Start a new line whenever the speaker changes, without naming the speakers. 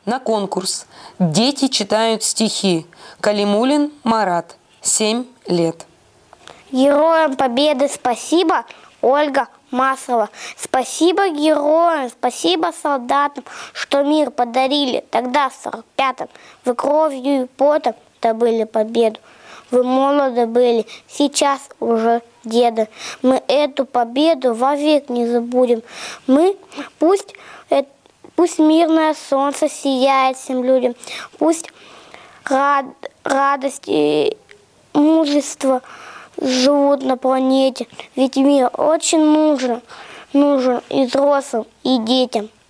на конкурс «Дети читают стихи». Калимуллин Марат, 7 лет.
Героям Победы спасибо, Ольга Маслова. Спасибо героям, спасибо солдатам, что мир подарили тогда, в 45-м. Вы кровью и потом добыли победу. Вы молоды были, сейчас уже деды. Мы эту победу вовек не забудем. Пусть мирное солнце сияет всем людям. Пусть радость и мужество живут на планете. Ведь мир очень нужен и взрослым, и детям.